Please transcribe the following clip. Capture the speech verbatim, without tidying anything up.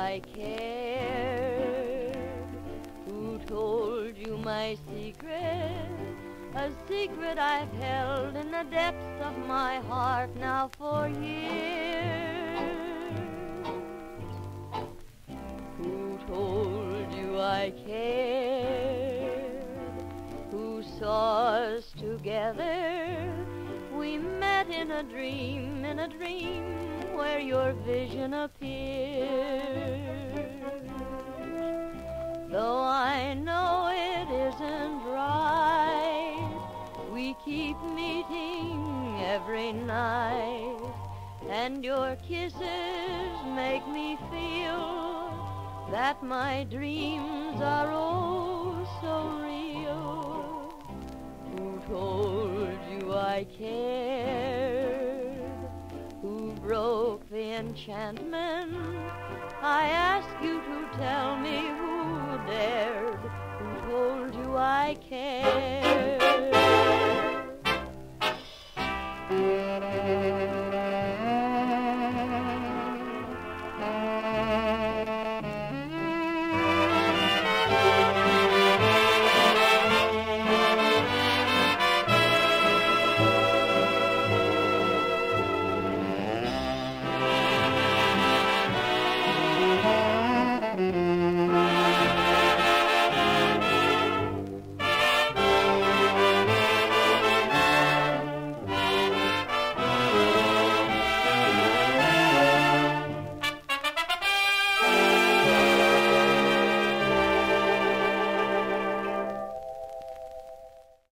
I cared? Who told you my secret? A secret I've held in the depths of my heart now for years. Who told you I cared? Who saw us together? We met in a dream, in a dream where your vision appeared. Though I know it isn't right, we keep meeting every night, and your kisses make me feel that my dreams are oh so real. Who told you I cared? Who broke the enchantment? I ask you to tell me who dared, who told you I cared.